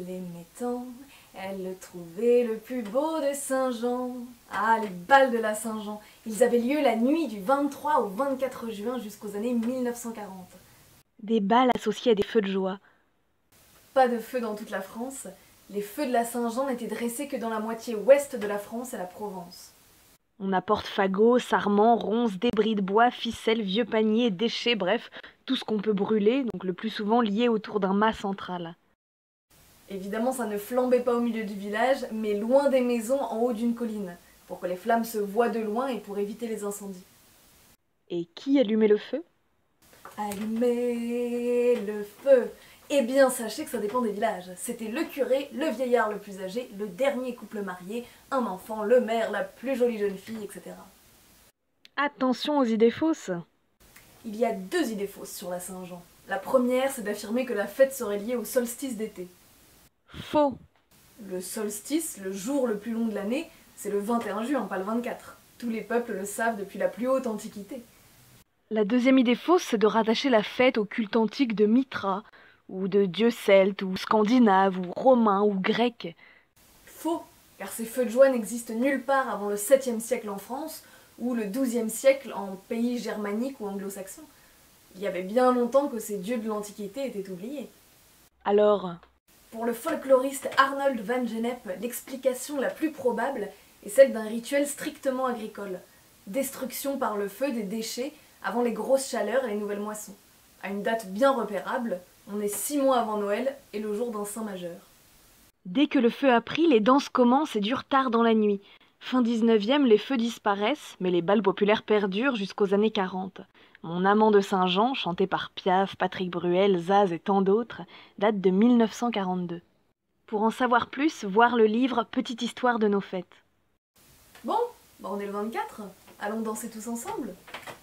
l'aimait tant, elle le trouvait le plus beau de Saint-Jean. Ah, les bals de la Saint-Jean. Ils avaient lieu la nuit du 23 au 24 juin jusqu'aux années 1940. Des bals associés à des feux de joie. Pas de feux dans toute la France. Les feux de la Saint-Jean n'étaient dressés que dans la moitié ouest de la France et la Provence. On apporte fagots, sarments, ronces, débris de bois, ficelles, vieux paniers, déchets, bref, tout ce qu'on peut brûler, donc le plus souvent lié autour d'un mât central. Évidemment, ça ne flambait pas au milieu du village, mais loin des maisons en haut d'une colline, pour que les flammes se voient de loin et pour éviter les incendies. Et qui allumait le feu? Allumer le feu. Eh bien, sachez que ça dépend des villages. C'était le curé, le vieillard le plus âgé, le dernier couple marié, un enfant, le maire, la plus jolie jeune fille, etc. Attention aux idées fausses. Il y a deux idées fausses sur la Saint-Jean. La première, c'est d'affirmer que la fête serait liée au solstice d'été. Faux. Le solstice, le jour le plus long de l'année, c'est le 21 juin, pas le 24. Tous les peuples le savent depuis la plus haute antiquité. La deuxième idée fausse, c'est de rattacher la fête au culte antique de Mithra, ou de dieux celtes, ou scandinaves, ou romains, ou grecs. Faux, car ces feux de joie n'existent nulle part avant le 7e siècle en France, ou le 12e siècle en pays germaniques ou anglo-saxons. Il y avait bien longtemps que ces dieux de l'Antiquité étaient oubliés. Alors, Pour le folkloriste Arnold van Gennep, l'explication la plus probable est celle d'un rituel strictement agricole. Destruction par le feu des déchets avant les grosses chaleurs et les nouvelles moissons. À une date bien repérable, on est 6 mois avant Noël et le jour d'un saint majeur. dès que le feu a pris, les danses commencent et durent tard dans la nuit. Fin 19e, les feux disparaissent, mais les bals populaires perdurent jusqu'aux années 40. Mon amant de Saint-Jean, chanté par Piaf, Patrick Bruel, Zaz et tant d'autres, date de 1942. Pour en savoir plus, voir le livre Petite histoire de nos fêtes. Bon, on est le 24, allons danser tous ensemble.